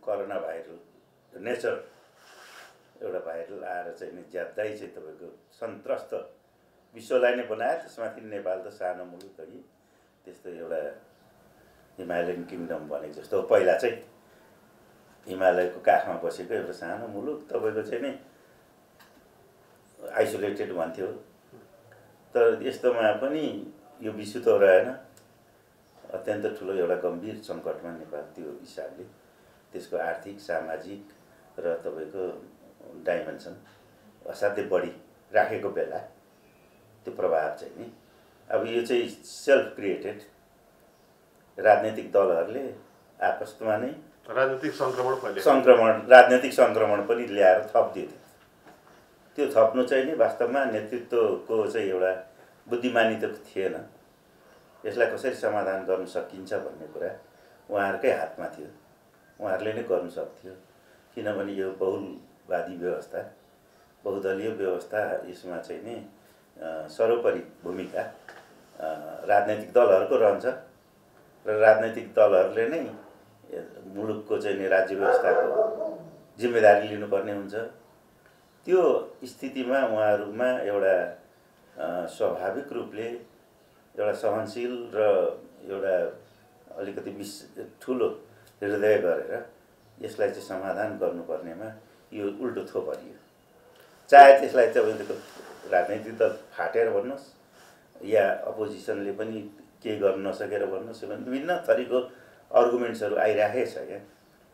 Corona viral nature एउटा viral आएर चाहिँ नि ज्यादै चाहिँ तपाईँको सन्त्रस्त विश्वलाई नै बनायो। त्यसमाथि नेपाल त सानो मुलुक हो, त्यस्तो एउटा हिमालयन किङडम भनेको जस्तो पहिला चाहिँ हिमालयको काखमा बसेको एउटा सानो मुलुक तपाईँको चाहिँ नि आइसोलेटेड भन्थ्यो। तर यस्तोमा पनि यो विश्व त रहेन, अत्यन्त ठुलो एउटा गम्भीर सङ्कटमा नेपाल त्यो हिसाबले त्यसको आर्थिक सामाजिक र तपाईँको डाइमेन्सन असाध्यै बढी राखेको बेला त्यो प्रभाव चाहिँ नि अब यो चाहिँ सेल्फ क्रिएटेड राजनीतिक दलहरूले आपसमा नै राजनीतिक राजनीतिक सङ्क्रमण पनि ल्याएर थपिदियो। त्यो थप्नु चाहिँ नि वास्तवमा नेतृत्वको चाहिँ एउटा बुद्धिमानी त थिएन। यसलाई कसरी समाधान गर्न सकिन्छ भन्ने कुरा उहाँहरूकै हातमा थियो, उहाँहरूले नै गर्नु सक्थ्यो। किनभने यो बहुलवादी व्यवस्था बहुदलीय व्यवस्था यसमा चाहिँ नि सर्वोपरि भूमिका राजनैतिक दलहरूको रहन्छ र राजनैतिक दलहरूले नै मुलुकको चाहिँ नि राज्य व्यवस्थाको जिम्मेदारी लिनुपर्ने हुन्छ। त्यो स्थितिमा उहाँहरूमा एउटा स्वाभाविक रूपले एउटा सहनशील र एउटा अलिकति ठुलो हृदय गरेर यसलाई चाहिँ समाधान गर्नुपर्नेमा यो उल्टो थोपरियो। चाहे त्यसलाई तपाईँको राजनैतिक दल फाटेर भन्नुहोस् या अपोजिसनले पनि केही गर्न नसकेर भन्नुहोस्, विभिन्न थरीको आर्गुमेन्ट्सहरू आइराखेको छ। यहाँ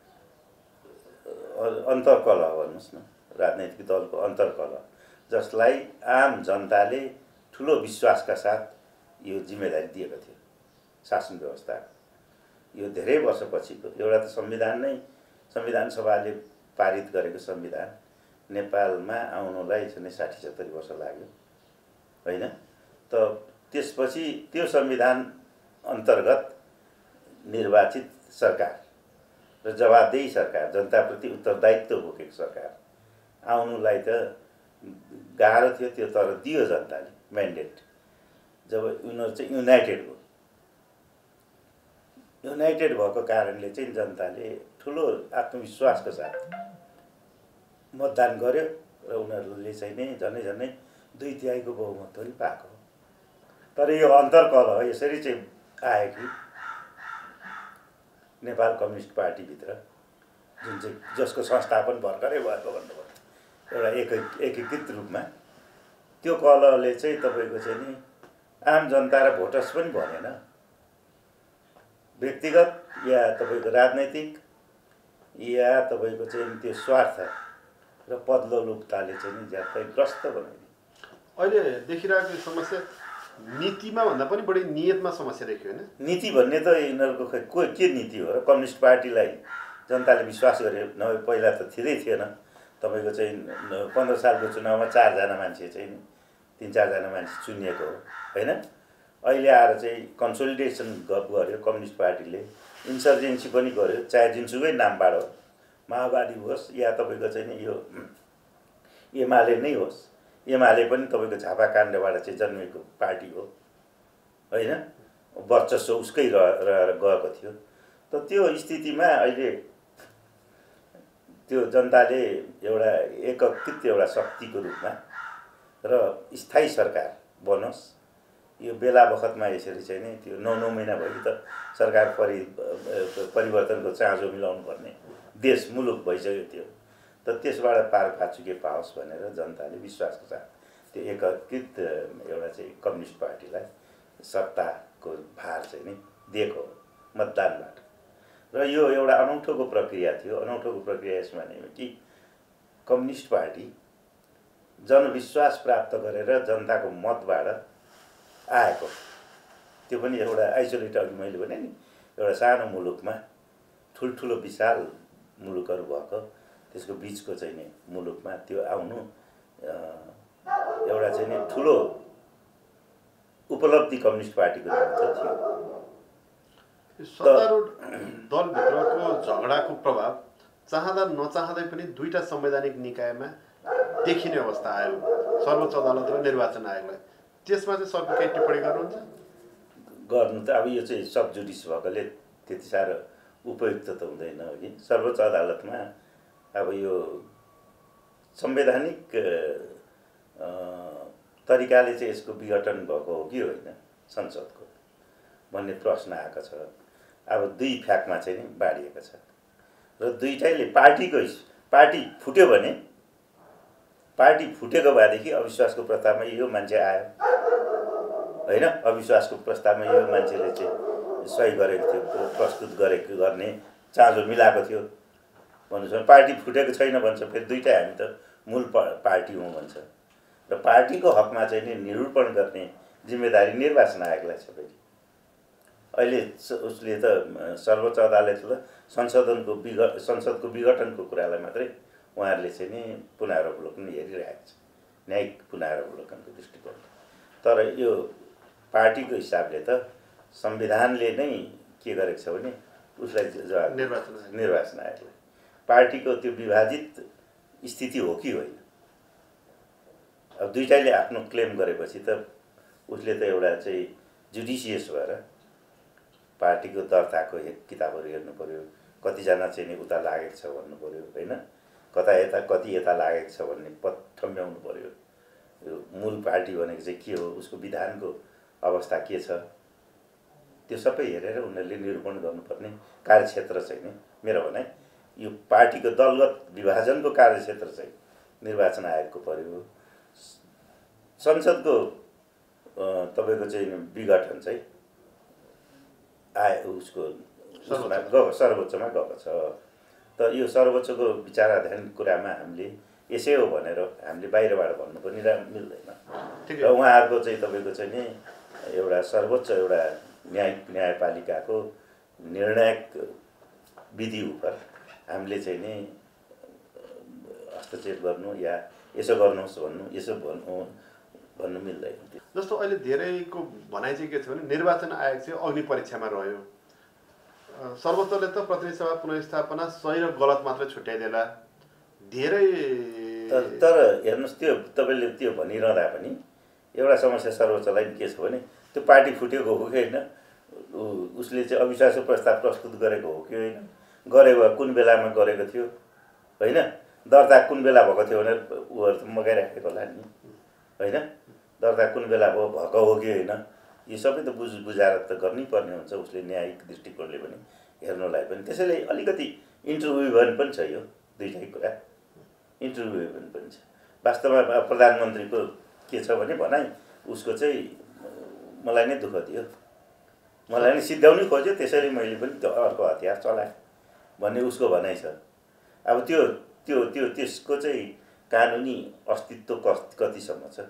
अन्तर्कलह भन्नुहोस् न, राजनैतिक दलको अन्तर्कलह, जसलाई आम जनताले ठुलो विश्वासका साथ यो जिम्मेदारी दिएको थियो शासन व्यवस्था। यो धेरै वर्षपछिको एउटा त संविधान सभाले पारित गरेको संविधान नेपालमा आउनुलाई चाहिँ 60-70 वर्ष लाग्यो होइन। त त्यसपछि त्यो संविधान अन्तर्गत निर्वाचित सरकार र जवाबदेही सरकार, जनताप्रति उत्तरदायित्व बोकेको सरकार आउनुलाई त गाह्रो थियो। त्यो तर दियो जनताले म्यान्डेट। जब उनीहरू चाहिँ युनाइटेड भएको कारणले चाहिँ जनताले ठुलो आत्मविश्वासको साथ मतदान गर्यो र उनीहरूले चाहिँ नै झन्डै 2/3 बहुमत पनि पाएको। तर यो अन्तर्कलह यसरी चाहिँ आयो कि नेपाल कम्युनिस्ट पार्टीभित्र जुन चाहिँ जसको संस्थापन भर्खरै भएको भन्नुभयो एउटा एकीकृत रूपमा, त्यो कलहले चाहिँ तपाईँको चाहिँ नि आम जनता र भोटर्स पनि भनेन। व्यक्तिगत या तपाईँको राजनैतिक या तपाईँको चाहिँ त्यो स्वार्थ र पदलोलुपताले चाहिँ नि ज्यादै ग्रस्त बनाइदियो। अहिले देखिरहेको समस्या नीतिमा भन्दा पनि बढी नियतमा समस्या देखियो होइन। नीति भन्ने त यिनीहरूको खै के नीति हो र? कम्युनिस्ट पार्टीलाई जनताले विश्वास गरे नभए पहिला त थिएन। तपाईँको चाहिँ 15 सालको चुनावमा 4 जना मान्छे चाहिँ 3-4 जना मान्छे चुनिएको हो होइन। अहिले आएर चाहिँ कन्सोलिडेसन गर्यो कम्युनिस्ट पार्टीले, इन्सर्जेन्सी पनि गर्यो, चाहे जुनसुकै नामबाट हो, माओवादी होस् या तपाईँको चाहिँ नि यो एमाले नै होस्। एमाले पनि तपाईँको झापाकाण्डबाट चाहिँ जन्मेको पार्टी हो होइन, वर्चस्व उसकै रहेर गएको थियो। त त्यो स्थितिमा अहिले त्यो जनताले एउटा एकीकृत एउटा शक्तिको रूपमा र स्थायी सरकार बनोस्, यो बेला बखतमा यसरी चाहिँ नि त्यो 9 महिना भयो त सरकार परिवर्तनको चाँजो मिलाउनु पर्ने देश मुलुक भइसकेको थियो। त त्यसबाट पार फाचुके पाओस् भनेर जनताले विश्वासको साथ त्यो एकीकृत एउटा चाहिँ कम्युनिस्ट पार्टीलाई सत्ताको भार चाहिँ नि दिएको मतदानबाट। र यो एउटा अनौठोको प्रक्रिया थियो। अनौठोको प्रक्रिया यसमा नै कि कम्युनिस्ट पार्टी जनविश्वास प्राप्त गरेर जनताको मतबाट आएको, त्यो पनि एउटा आइसोलेट, अघि मैले भने नि एउटा सानो मुलुकमा ठुल्ठुलो विशाल मुलुकहरू भएको त्यसको बिचको चाहिँ नि मुलुकमा त्यो आउनु एउटा चाहिँ नि ठुलो उपलब्धि कम्युनिस्ट पार्टीको निम्ति थियो। सत्तारूढ दलभित्रको झगडाको प्रभाव चाहँदा नचाहँदै पनि दुईटा संवैधानिक निकायमा देखिने अवस्था आयो, सर्वोच्च अदालत र निर्वाचन आयोगलाई। त्यसमा चाहिँ सरले केही टिप्पणी गर्नुहुन्छ? गर्नु त अब यो चाहिँ सब जुडिस भएकोले त्यति साह्रो उपयुक्त त हुँदैन हो कि। सर्वोच्च अदालतमा अब यो संवैधानिक तरिकाले चाहिँ यसको विघटन भएको हो कि होइन संसदको भन्ने प्रश्न आएको छ। अब दुई फ्याकमा चाहिँ नि बाँडिएको छ र दुईटैले पार्टी फुट्यो भने पार्टी फुटेको भएदेखि अविश्वासको प्रस्तावमा यो मान्छे आयो होइन, अविश्वासको प्रस्तावमा यो मान्छेले चाहिँ सही गरेको थियो, प्रस्तुत गर्ने चाँजो मिलाएको थियो भन्नुहोस्। पार्टी फुटेको छैन भन्छ, फेरि दुईटै हामी त मूल पार्टी हौँ भन्छ र पार्टीको हकमा चाहिँ नि निरूपण गर्ने जिम्मेदारी निर्वाचन आयोगलाई छ। फेरि अहिले उसले त सर्वोच्च अदालतले संसदको विघटनको कुरालाई मात्रै उहाँहरूले चाहिँ नि पुनरावलोकन हेरिरहेको छ, न्यायिक पुनरावलोकनको दृष्टिकोण। तर यो पार्टीको हिसाबले त संविधानले नै के गरेको छ भने उसलाई जवाब निर्वाचन आयोगलाई पार्टीको त्यो विभाजित स्थिति हो कि होइन। अब दुईटैले आफ्नो क्लेम गरेपछि त उसले त एउटा चाहिँ जुडिसियस भएर पार्टीको दर्ताको किताबहरू हेर्नु पर्यो, कतिजना चाहिँ नि उता लागेको छ भन्नु पर्यो होइन, कति यता लागेको छ भन्ने ठम्ब्याउनु पर्यो। यो मूल पार्टी भनेको चाहिँ के हो, उसको विधानको अवस्था के छ, त्यो सबै हेरेर उनीहरूले निरूपण गर्नुपर्ने कार्यक्षेत्र चाहिँ नि मेरो भनाइ यो पार्टीको दलगत विभाजनको कार्यक्षेत्र चाहिँ निर्वाचन आयोगको पर्यो। संसदको तपाईँको चाहिँ विघटन चाहिँ उसको सर्वोच्चमा गएको छ। त यो सर्वोच्चको विचाराधीन कुरामा हामीले यसै हो भनेर हामीले बाहिरबाट भन्नु पनि मिल्दैन र उहाँहरूको चाहिँ तपाईँको चाहिँ नि एउटा सर्वोच्च एउटा न्यायपालिकाको निर्णायक विधि उप हामीले चाहिँ नि हस्तक्षेप गर्नु या यसो गर्नुहोस् भन्नु मिल्दैन। जस्तो अहिले धेरैको भनाइ चाहिँ के छ भने निर्वाचन आयोग चाहिँ अग्नि परीक्षामा रह्यो। सर्वोच्चले त प्रतिनिधि सभा पुनर्स्थापना सही र गलत मात्र छुट्याइदेला धेरै। तर हेर्नुहोस् त्यो तपाईँले त्यो भनिरहँदा पनि एउटा समस्या सर्वोच्चलाई के छ भने त्यो पार्टी फुटेको हो कि होइन, उसले चाहिँ अविश्वासको प्रस्ताव प्रस्तुत गरेको हो कि होइन, गरेको कुन बेलामा गरेको थियो होइन, दर्ता कुन बेला भएको थियो भनेर उहरू त मगाइराखेको होला नि होइन, दर्ता कुन बेला भएको हो कि होइन, यो सबै त बुझाएर त गर्नै पर्ने हुन्छ उसले न्यायिक दृष्टिकोणले पनि हेर्नुलाई पनि। त्यसैले अलिकति इन्टरभ्यू पनि छ, यो दुईटै कुरा इन्टरभ्यू पनि छ। वास्तवमा प्रधानमन्त्रीको के छ भने भनाइ उसको चाहिँ मलाई नै दुःख दियो, मलाई नै सिद्ध्याउनै खोज्यो, त्यसैले मैले पनि त्यो अर्को हतियार चलाएँ भन्ने उसको भनाइ छ। अब त्यसको चाहिँ कानुनी अस्तित्व कतिसम्म छ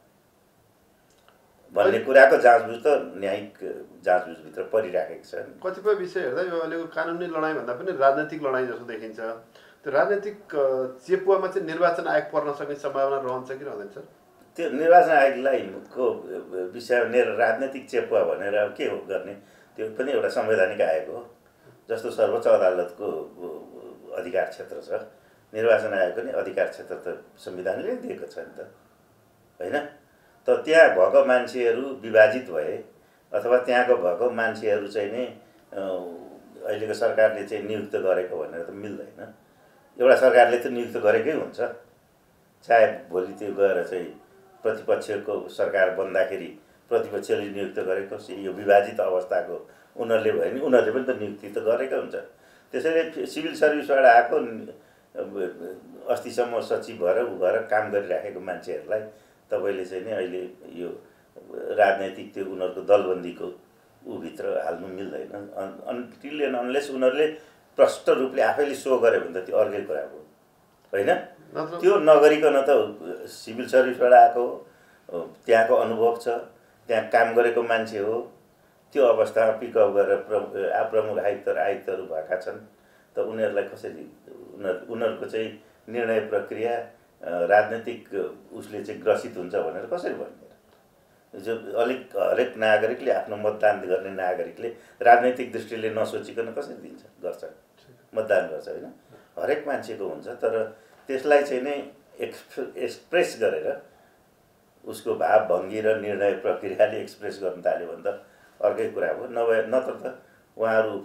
भन्ने कुराको जाँचबुझ त न्यायिक जाँचबुझभित्र परिराखेको छ। कतिपय विषय हेर्दा यो अहिलेको कानुनी लडाइँभन्दा पनि राजनैतिक लडाइँ जस्तो देखिन्छ। त्यो राजनैतिक चेपुवामा चाहिँ निर्वाचन आयोग पर्न सक्ने सम्भावना रहन्छ कि रहँदैन सर? त्यो निर्वाचन आयोगलाई को विषय राजनैतिक चेपुवा भनेर अब के हो गर्ने, त्यो पनि एउटा संवैधानिक आयोग हो। जस्तो सर्वोच्च अदालतको अधिकार क्षेत्र छ, निर्वाचन आयोग पनि अधिकार क्षेत्र त संविधानले दिएको छ नि त होइन। त त्यहाँ भएको मान्छेहरू विभाजित भए अथवा त्यहाँको भएको मान्छेहरू चाहिँ नै अहिलेको सरकारले चाहिँ नियुक्त गरेको भनेर त मिल्दैन। एउटा सरकारले त नियुक्त गरेकै हुन्छ, चाहे भोलि त्यो गएर चाहिँ प्रतिपक्षको सरकार बन्दाखेरि प्रतिपक्षले नियुक्त गरेको यो विभाजित अवस्थाको उनीहरूले भयो नि उनीहरूले पनि त नियुक्ति त गरेकै हुन्छ। त्यसैले सिभिल सर्भिसबाट आएको अस्तिसम्म सचिव भएर भएर काम गरिराखेको मान्छेहरूलाई तपाईँले चाहिँ नि अहिले यो राजनैतिक त्यो उनीहरूको दलबन्दीको भित्र हाल्नु मिल्दैन। अनटिल एन्ड अनलेस उनीहरूले प्रष्ट रूपले आफैले सो गर्यो भने त त्यो अर्कै कुरा हो होइन। त्यो नगरिकन त सिभिल सर्भिसबाट आएको त्यहाँको अनुभव छ, त्यहाँ काम गरेको मान्छे हो, त्यो अवस्थामा पिकअप गरेर प्रमुख आयुक्तहरू भएका छन्। त उनीहरूलाई कसरी उनीहरूको चाहिँ निर्णय प्रक्रिया राजनैतिक उसले चाहिँ ग्रसित हुन्छ भनेर कसरी भन्ने? जो हरेक नागरिकले आफ्नो मतदान गर्ने नागरिकले राजनैतिक दृष्टिले नसोचिकन कसरी दिन्छ, गर्छ, मतदान गर्छ होइन। हरेक मान्छेको हुन्छ, तर त्यसलाई चाहिँ नै एक्सप्रेस गरेर उसको भाव भङ्गी र निर्णय प्रक्रियाले एक्सप्रेस गर्न थाल्यो भने त अर्कै कुरा हो। नभए नत्र त उहाँहरू उप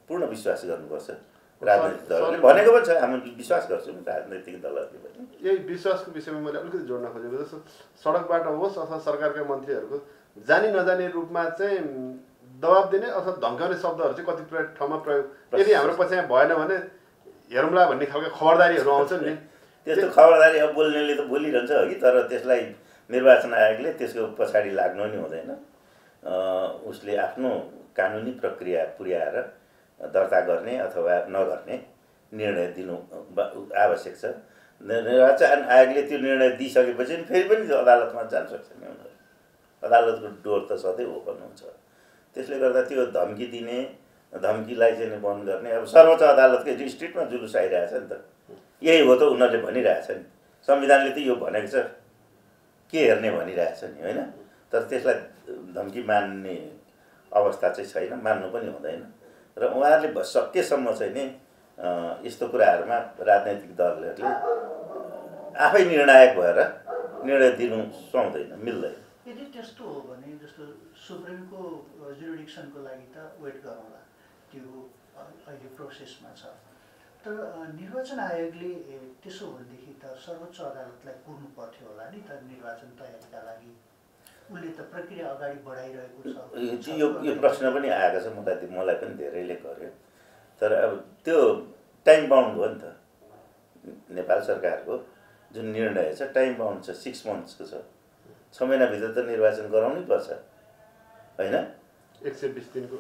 पूर्ण विश्वास गर्नुपर्छ राजनैतिक दलले भनेको पनि छ हामी विश्वास गर्छौँ राजनैतिक दलहरूले पनि। यही विश्वासको विषयमा मैले अलिकति जोड्न खोजेको जस्तो सडकबाट होस् अथवा सरकारका मन्त्रीहरूको जानी नजाने रूपमा चाहिँ दबाब दिने अथवा धम्काउने शब्दहरू चाहिँ कतिपय ठाउँमा प्रयोग यदि हाम्रो पछाडि भएन भने हेरौँला भन्ने खालको खबरदारीहरू आउँछन् नि। त्यस्तो खबरदारी अब बोल्नेले त बोलिरहन्छ हो कि, तर त्यसलाई निर्वाचन आयोगले त्यसको पछाडि लाग्नु नि हुँदैन। उसले आफ्नो कानुनी प्रक्रिया पुर्याएर दर्ता गर्ने अथवा नगर्ने निर्णय दिनु आवश्यक छ। निर्वाचन आयोगले त्यो निर्णय दिइसकेपछि फेरि पनि अदालतमा जान सक्छ नि उनीहरू। अदालतको डोर त सधैँ ओपन हुन्छ। त्यसले गर्दा त्यो धम्की दिने, धम्कीलाई चाहिँ बन्द गर्ने, अब सर्वोच्च अदालतकै स्ट्रिटमा जुलुस आइरहेछ नि त। यही हो त उनीहरूले भनिरहेछ नि, संविधानले त यो भनेको छ, के हेर्ने भनिरहेछ नि होइन। तर त्यसलाई धम्की मान्ने अवस्था चाहिँ छैन, मान्नु पनि हुँदैन। र उहाँहरूले सकेसम्म चाहिँ नि यस्तो कुराहरूमा राजनैतिक दलहरूले आफै निर्णायक भएर निर्णय दिनु सुहाउँदैन, मिल्दैन। यदि त्यस्तो हो भने जस्तो सुप्रिमको जुरिडिक्सनको लागि त वेट गरौँला, त्यो अहिले प्रोसेसमा छ। तर निर्वाचन आयोगले त्यसो भनेदेखि त सर्वोच्च अदालतलाई पुग्नु पर्थ्यो होला नि त निर्वाचन तयारीका लागि। उसले त प्रक्रिया अगाडि बढाइरहेको छ। यो प्रश्न पनि आएको छ, मलाई पनि धेरैले गर्यो। तर अब त्यो टाइम बाउन्ड हो नि त। नेपाल सरकारको जुन निर्णय छ टाइम बाउन्ड छ, 6 मन्थ्सको छ। 6 महिनाभित्र त निर्वाचन गराउनै पर्छ होइन। 120 दिनको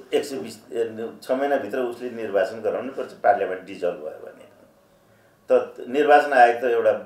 6 महिनाभित्र उसले निर्वाचन गराउनै पर्छ, पार्लियामेन्ट डिजल्भ भयो भने। त निर्वाचन आयोग त एउटा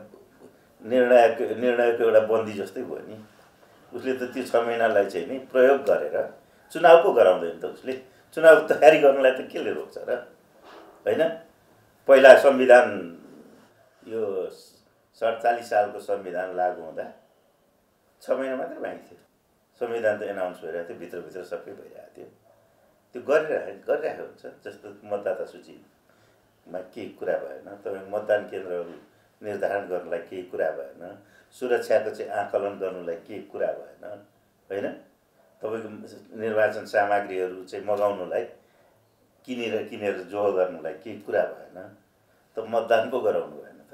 निर्णयको एउटा बन्दी जस्तै भयो नि। उसले त त्यो 6 महिनालाई चाहिँ नि प्रयोग गरेर चुनाव पो गराउँदैन त। उसले चुनाव तयारी गर्नलाई त केले रोक्छ र होइन। पहिला संविधान यो 47 सालको संविधान लागू हुँदा 6 महिना मात्रै बाँकी थियो। संविधान त एनाउन्स भइरहेको थियो, भित्रभित्र सबै भइरहेको थियो। त्यो गरिरहेको हुन्छ। जस्तो मतदाता सूचीमा केही कुरा भएन, तपाईँको मतदान केन्द्रहरू निर्धारण गर्नलाई केही कुरा भएन, सुरक्षाको चाहिँ आकलन गर्नुलाई केही कुरा भएन होइन। तपाईँको निर्वाचन सामग्रीहरू चाहिँ मगाउनुलाई किनेर जोड गर्नुलाई केही कुरा भएन, त मतदान पो गराउनु भएन त।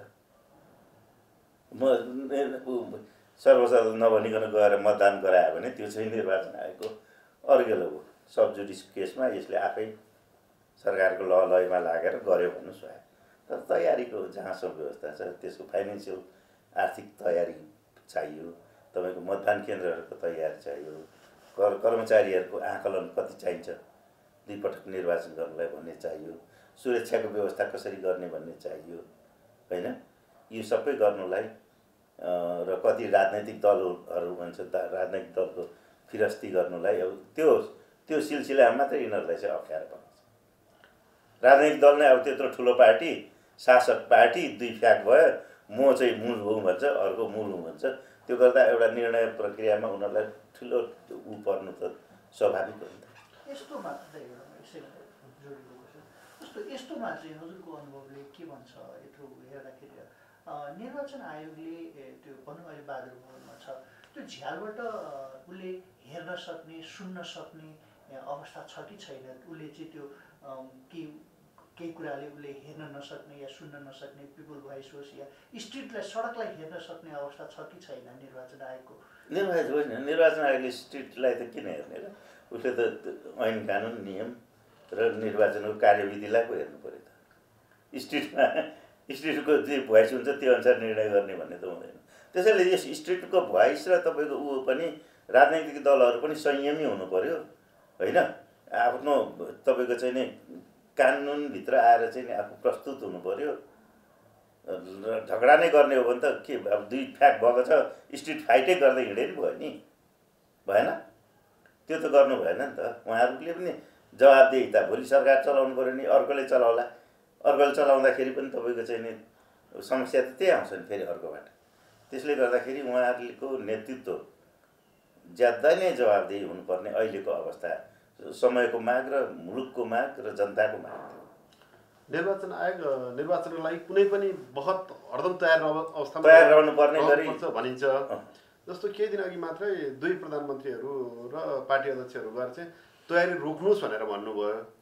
सर्वोच्च नभनिकन गएर मतदान गरायो भने त्यो चाहिँ निर्वाचन आयोगको अर्गेलो हो। सब जुडिस केसमा यसले आफै सरकारको लयमा लागेर गर्यो भन्नु स्वायो। तर तयारीको जहाँसम्म व्यवस्था छ त्यसको फाइनेन्सियल आर्थिक तयारी चाहियो, तपाईँको मतदान केन्द्रहरूको तयारी चाहियो, कर्मचारीहरूको आकलन कति चाहिन्छ 2 पटक निर्वाचन गर्नलाई भन्ने चाहियो, सुरक्षाको व्यवस्था कसरी गर्ने भन्ने चाहियो होइन। यो सबै गर्नुलाई र कति राजनैतिक दलहरू भन्छ राजनैतिक दलको फिरस्ती गर्नुलाई अब त्यो सिलसिलामा मात्रै यिनीहरूलाई चाहिँ अप्ठ्यारो पर्छ। राजनैतिक दल नै अब त्यत्रो ठुलो पार्टी, शासक पार्टी 2 फ्याक भयो, म चाहिँ मूल हुँ भन्छ, अर्को मूल हुँ भन्छ। त्यो गर्दा एउटा निर्णय प्रक्रियामा उनीहरूलाई ठुलो पर्नु त स्वाभाविक हो नि त। यस्तोमा यस्तोमा चाहिँ हजुरको अनुभवले के भन्छ? यत्रो हेर्दाखेरि निर्वाचन आयोगले त्यो भनौँ अहिले बहादुर भवनमा छ, त्यो झ्यालबाट उसले हेर्न सक्ने, सुन्न सक्ने अवस्था छ कि छैन? उसले चाहिँ त्यो केही कुराले उसले हेर्न नसक्ने या सुन्न नसक्ने, पिपल भोइस होस् या स्ट्रिटलाई, सडकलाई हेर्न सक्ने अवस्था छ कि छैन निर्वाचन आयोगको? निर्वाचन आयोगले स्ट्रिटलाई त किन हेर्ने र? उसले त ऐन कानुन नियम र निर्वाचनको कार्यविधिलाई पो हेर्नु पऱ्यो त। स्ट्रिटको जे भोइस हुन्छ त्यो अनुसार निर्णय गर्ने भन्ने त हुँदैन। त्यसैले यस स्ट्रिटको भोइस र तपाईँको पनि राजनैतिक दलहरू पनि संयमी हुनु पऱ्यो होइन। आफ्नो तपाईँको चाहिँ नि कानुनभित्र आएर चाहिँ नि आफू प्रस्तुत हुनु पऱ्यो। झगडा नै गर्ने हो भने त के अब 2 फ्याक भएको छ, स्ट्रिट फाइटै गर्दै हिँडे नि भयो नि, भएन? त्यो त गर्नु भएन नि त। उहाँहरूले पनि जवाबदेही त भोलि सरकार चलाउनु पऱ्यो नि, अर्कोले चलाउला। अर्कोले चलाउँदाखेरि पनि तपाईँको चाहिँ नि समस्या त त्यही आउँछ नि फेरि अर्कोबाट। त्यसले गर्दाखेरि उहाँहरूको नेतृत्व ज्यादा नै जवाबदेही हुनुपर्ने अहिलेको अवस्था, समयको माग र मुलुकको माग र जनताको माग थियो। निर्वाचन आयोग निर्वाचनको लागि कुनै पनि बहुत हरदम तयार रहनुपर्ने गरी भनिन्छ। जस्तो केही दिन अघि मात्रै 2 प्रधानमन्त्रीहरू र पार्टी अध्यक्षहरू गएर चाहिँ तयारी रोक्नुहोस् भनेर भन्नुभयो।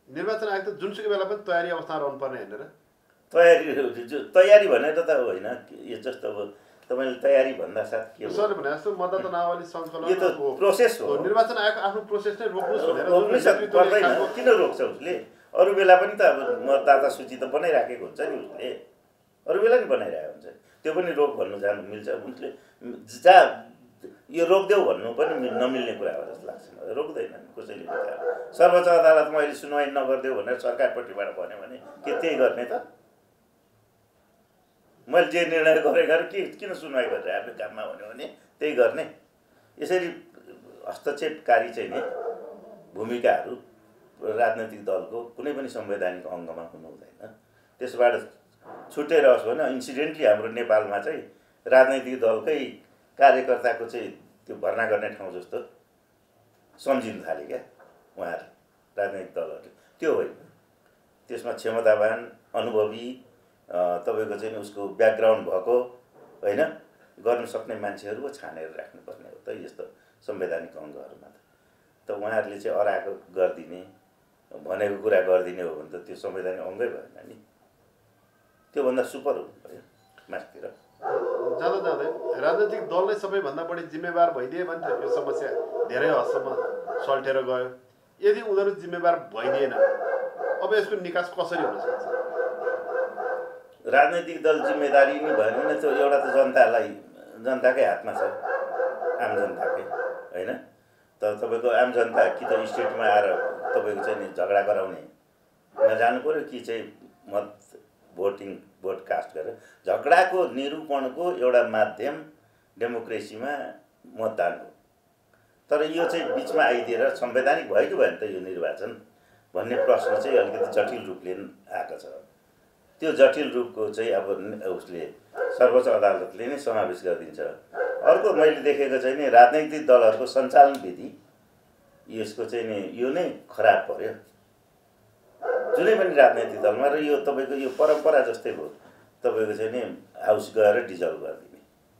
निर्वाचन आयोग त जुनसुकै बेला पनि तयारी अवस्थामा रहनुपर्ने होइन र? तयारी भनेर त होइन, यो जस्तो अब तपाईँले तयारी भन्दा साथ के हो? सरले भने जस्तो मतदाता नावली सङ्कलन यो त प्रोसेस हो। निर्वाचन आयोगको आफ्नो प्रोसेस नै रोक्नुहोस् भनेर रोक्नै पर्दैन, किन रोक्छ उसले? अरू बेला पनि त अब मतदाता सूची त बनाइराखेको हुन्छ नि उसले, अरू बेला नि बनाइरहेको हुन्छ। त्यो पनि रोक भन्नु जानु मिल्छ? उसले जहाँ यो रोकिदेऊ भन्नु पनि नमिल्ने कुरा हो जस्तो लाग्छ मलाई। रोक्दैन कसैले। सर्वोच्च अदालतमा अहिले सुनवाई नगरिदेऊ भनेर सरकारपट्टिबाट भन्यो भने के त्यही गर्ने त? मैले जे निर्णय गरेँ किन सुनवाई गरिरहेको काममा भन्यो भने त्यही गर्ने। यसरी हस्तक्षेपकारी चाहिँ नि भूमिकाहरू राजनैतिक दलको कुनै पनि संवैधानिक अङ्गमा हुनु हुँदैन। त्यसबाट छुट्टै रहोस् भने इन्सिडेन्टली हाम्रो नेपालमा चाहिँ राजनैतिक दलकै कार्यकर्ताको चाहिँ त्यो भर्ना गर्ने ठाउँ जस्तो सम्झिनु थाले क्या उहाँहरू राजनैतिक दलहरूले। त्यो होइन, त्यसमा क्षमतावान अनुभवी तपाईँको चाहिँ उसको ब्याकग्राउन्ड भएको होइन गर्नु सक्ने मान्छेहरू छानेर राख्नुपर्ने हो त यस्तो संवैधानिक अङ्गहरूमा त उहाँहरूले चाहिँ अराएको गरिदिने भनेको कुरा गरिदिने हो भने त त्यो संवैधानिक अङ्गै भएन नि। त्योभन्दा सुपर हुनु पऱ्यो माथितिर। जाँदा जाँदै राजनैतिक दल नै सबैभन्दा बढी जिम्मेवार भइदिए भने त यो समस्या धेरै हदसम्म सल्टेर गयो। यदि उनीहरू जिम्मेवार भइदिएन अब यसको निकास कसरी हुन सक्छ? राजनैतिक दल जिम्मेदारी नै भएन भने त्यो एउटा त जनताकै हातमा छ, आम जनताकै होइन। त तपाईँको आम जनता कि त स्टेटमा आएर तपाईँको चाहिँ नि झगडा गराउने नजानु पऱ्यो कि चाहिँ भोट कास्ट गरेर झगडाको निरूपणको एउटा माध्यम डेमोक्रेसीमा मतदान हो। तर यो चाहिँ बिचमा आइदिएर संवैधानिक भयो कि भएन त यो निर्वाचन भन्ने प्रश्न चाहिँ अलिकति जटिल रूपले आएको छ। त्यो जटिल रूपको चाहिँ अब उसले सर्वोच्च अदालतले नै समावेश गरिदिन्छ। अर्को मैले देखेको चाहिँ नि राजनैतिक दलहरूको सञ्चालन विधि यसको चाहिँ नि यो नै खराब पर्यो जुनै पनि राजनैतिक दलमा। र यो तपाईँको यो परम्परा जस्तै भयो तपाईँको चाहिँ नि हाउस गएर डिजल्भ गरिदिने।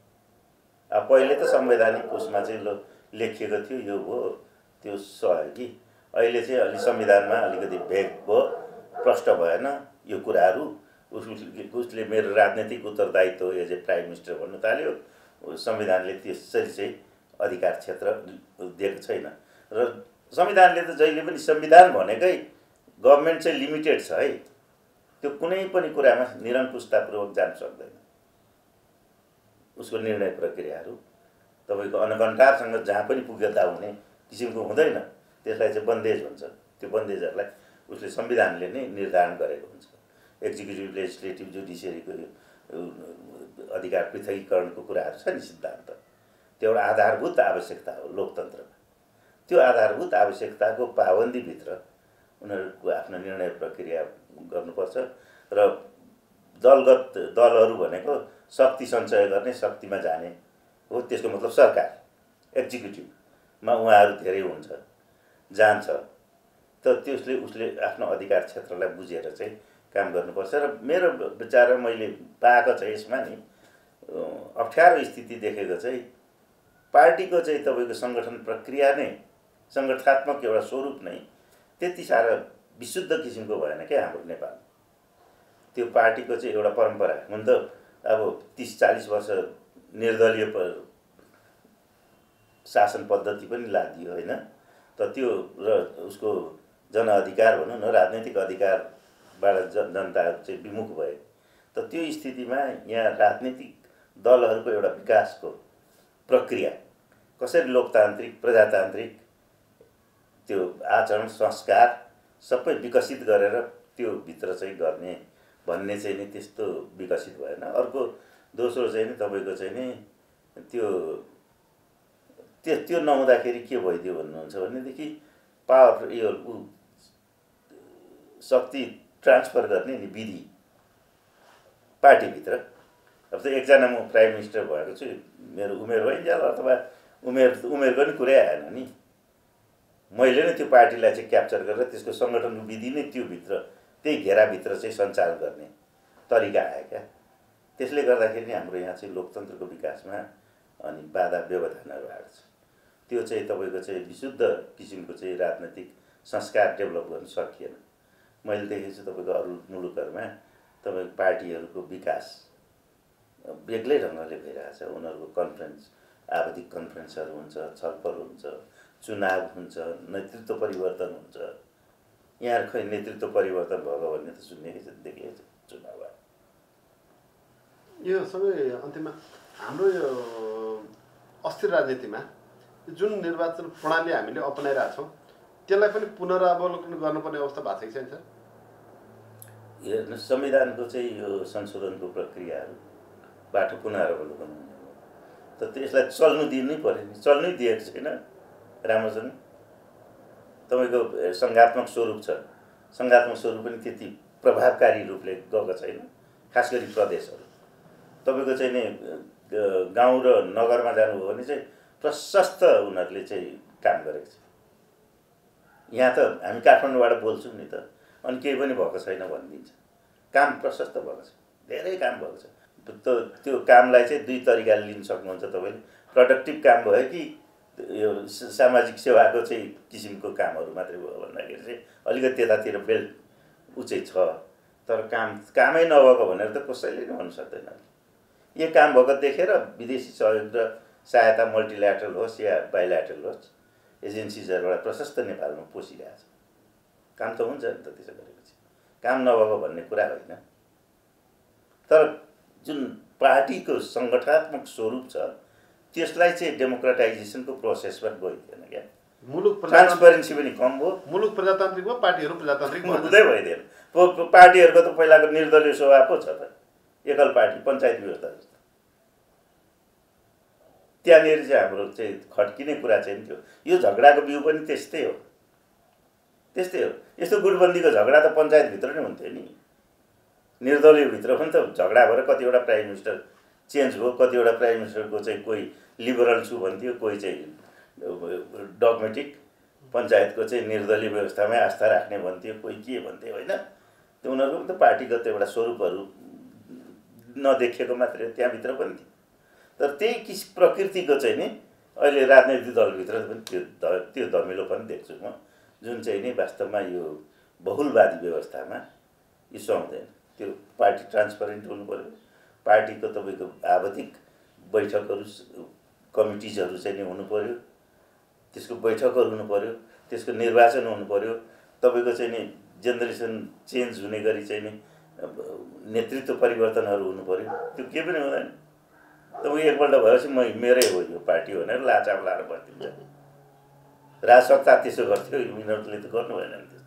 अब पहिले त संवैधानिक उसमा चाहिँ लेखिएको थियो यो भयो त्यो सहयोगी, अहिले चाहिँ अलि संविधानमा अलिकति भेग भयो, प्रष्ट भएन यो कुराहरू। उसले मेरो राजनैतिक उत्तरदायित्व एज ए प्राइम मिनिस्टर भन्नु थाल्यो। संविधानले त्यसरी चाहिँ अधिकार क्षेत्र दिएको छैन। र संविधानले त जहिले पनि संविधान भनेकै गभर्मेन्ट चाहिँ लिमिटेड छ है, त्यो कुनै पनि कुरामा निरङ्कुशतापूर्वक जान सक्दैन। उसको निर्णय प्रक्रियाहरू तपाईँको अनकन्टारसँग जहाँ पनि पुग्यता हुने किसिमको हुँदैन। त्यसलाई चाहिँ बन्देज भन्छ। त्यो बन्देजहरूलाई उसले संविधानले नै निर्धारण गरेको हुन्छ। एक्जिक्युटिभ लेजिस्लेटिभ जुडिसियरीको अधिकार पृथकीकरणको कुराहरू छ नि सिद्धान्त, त्यो एउटा आधारभूत आवश्यकता हो लोकतन्त्रमा। त्यो आधारभूत आवश्यकताको पाबन्दीभित्र उनीहरूको आफ्नो निर्णय प्रक्रिया गर्नुपर्छ। र दलगत दलहरू भनेको शक्ति सञ्चय गर्ने, शक्तिमा जाने हो। त्यसको मतलब सरकार एक्जिक्युटिभमा उहाँहरू धेरै हुन्छ जान्छ। त उसले आफ्नो अधिकार क्षेत्रलाई बुझेर चाहिँ काम गर्नुपर्छ। र मेरो विचारमा मैले पाएको चाहिँ यसमा नि अप्ठ्यारो स्थिति देखेको चाहिँ पार्टीको चाहिँ तपाईँको सङ्गठन प्रक्रिया नै सङ्गठनात्मक एउटा स्वरूप नै त्यति साह्रो विशुद्ध किसिमको भएन क्या हाम्रो नेपाल। त्यो पार्टीको चाहिँ एउटा परम्परा हुन त अब 30-40 वर्ष निर्दलीय शासन पद्धति पनि लादियो होइन त त्यो र उसको जनअधिकार भनौँ न राजनैतिक अधिकारबाट जनता चाहिँ विमुख भए। त त्यो स्थितिमा यहाँ राजनीतिक दलहरूको एउटा विकासको प्रक्रिया कसरी लोकतान्त्रिक प्रजातान्त्रिक त्यो आचरण संस्कार सबै विकसित गरेर त्यो भित्र चाहिँ गर्ने भन्ने चाहिँ नि त्यस्तो विकसित भएन। अर्को दोस्रो चाहिँ नि तपाईँको चाहिँ नि त्यो नहुँदाखेरि के भइदियो भन्नुहुन्छ भनेदेखि पावर यो शक्ति ट्रान्सफर गर्ने नि विधि पार्टीभित्र। अब त एकजना म प्राइम मिनिस्टर भएको छु, मेरो उमेर भइन्जेल अथवा उमेरको नि कुरै आएन नि। मैले नै त्यो पार्टीलाई चाहिँ क्याप्चर गरेर त्यसको सङ्गठनको विधि नै त्योभित्र त्यही घेराभित्र चाहिँ सञ्चालन गर्ने तरिका आयो क्या। त्यसले गर्दाखेरि नि हाम्रो यहाँ चाहिँ लोकतन्त्रको विकासमा अनि बाधा व्यवधानहरू आएको छ। त्यो चाहिँ तपाईँको चाहिँ विशुद्ध किसिमको चाहिँ राजनैतिक संस्कार डेभलप गर्न सकिएन। मैले देखेको छु तपाईँको अरू मुलुकहरूमा तपाईँको पार्टीहरूको विकास बेग्लै ढङ्गले भइरहेछ। उनीहरूको कन्फरेन्स, आवधिक कन्फरेन्सहरू हुन्छ, छलफल हुन्छ, चुनाव हुन्छ, नेतृत्व परिवर्तन हुन्छ। यहाँ खै नेतृत्व परिवर्तन भएको भन्ने त सुन्नेकै छ, देखेकै छ चुनाव। यो सबै अन्तिममा हाम्रो यो अस्थिर राजनीतिमा जुन निर्वाचन प्रणाली हामीले अपनाइरहेछौँ त्यसलाई पनि पुनरावलोकन गर्नुपर्ने अवस्था भएको छैन सर? हेर्नुहोस्, संविधानको चाहिँ यो संशोधनको प्रक्रियाहरूबाट पुनरावलोकन हुने हो त त्यसलाई चल्नु दिनै पऱ्यो नि। चल्नै दिएको छैन राम्रोसँग। तपाईँको सङ्घात्मक स्वरूप छ, सङ्घात्मक स्वरूप पनि त्यति प्रभावकारी रूपले गएको छैन। खास गरी प्रदेशहरू तपाईँको चाहिँ नि गाउँ र नगरमा जानुभयो भने चाहिँ प्रशस्त उनीहरूले चाहिँ काम गरेको छ। यहाँ त हामी काठमाडौँबाट बोल्छौँ नि त, अनि केही पनि भएको छैन भनिदिन्छ। काम प्रशस्त भएको छ, धेरै काम भएको छ। त्यो कामलाई चाहिँ दुई तरिकाले लिन सक्नुहुन्छ तपाईँले। प्रोडक्टिभ काम भयो कि यो सामाजिक सेवाको चाहिँ किसिमको कामहरू मात्रै भयो भन्दाखेरि चाहिँ अलिकति त्यतातिर बेल्ट उचै छ। तर कामै नभएको भनेर त कसैले नै भन्नु सक्दैन। यो काम भएको देखेर विदेशी सहयोग र सहायता मल्टिल्याटरल होस् या बाइल्याटरल होस्, एजेन्सिजहरूबाट प्रशस्त नेपालमा पसिरहेछ। काम त हुन्छ नि त त्यसो गरेपछि, काम नभएको भन्ने कुरा होइन। तर जुन पार्टीको सङ्गठनात्मक स्वरूप छ त्यसलाई चाहिँ डेमोक्रेटाइजेसनको प्रोसेसमा गइदिएन क्या। मुलुक ट्रान्सपेरेन्सी पनि कम भयो। मुलुक प्रजातान्त्रिक भयो, पार्टीहरू प्रजातान्त्रिक हुँदै भइदिएन। पार्टीहरूको त पहिलाको निर्दलीय स्वभाव पो छ त, एकल पार्टी, पञ्चायत व्यवस्था जस्तो। त्यहाँनिर चाहिँ हाम्रो चाहिँ खड्किने कुरा चाहिँ थियो। यो झगडाको बिउ पनि त्यस्तै हो, त्यस्तै हो। यस्तो गुटबन्दीको झगडा त पञ्चायतभित्र नै हुन्थ्यो नि। निर्दलीयभित्र पनि त झगडा भएर कतिवटा प्राइम मिनिस्टर चेन्ज भयो, कतिवटा प्राइम मिनिस्टरको चाहिँ कोही लिबरल छु भन्थ्यो, कोही चाहिँ डगमेटिक, पञ्चायतको चाहिँ निर्दलीय व्यवस्थामै आस्था राख्ने भन्थ्यो, कोही के भन्थ्यो होइन। त्यो उनीहरूको पनि त पार्टीगत एउटा स्वरूपहरू नदेखिएको मात्रै त्यहाँभित्र पनि थियो। तर त्यही प्रकृतिको चाहिँ नि अहिले राजनैतिक दलभित्र पनि त्यो धमिलो पनि देख्छु म, जुन चाहिँ नि वास्तवमा यो बहुलवादी व्यवस्थामा यो सुहाउँदैन। त्यो पार्टी ट्रान्सपरेन्ट हुनु पऱ्यो। पार्टीको तपाईँको आवधिक बैठकहरू, कमिटिजहरू चाहिँ नि हुनु पऱ्यो, त्यसको बैठकहरू हुनु पऱ्यो, त्यसको निर्वाचन हुनु पऱ्यो। तपाईँको चाहिँ नि जेनेरेसन चेन्ज हुने गरी चाहिँ नि नेतृत्व परिवर्तनहरू हुनु पऱ्यो। त्यो केही पनि हुँदैन। तपाईँ एकपल्ट भएपछि मेरै हो यो पार्टी भनेर लाचाप लाएर बस्दिन्छ। राजसत्ता त्यसो गर्थ्यो, यिनीहरूले त गर्नु भएन नि।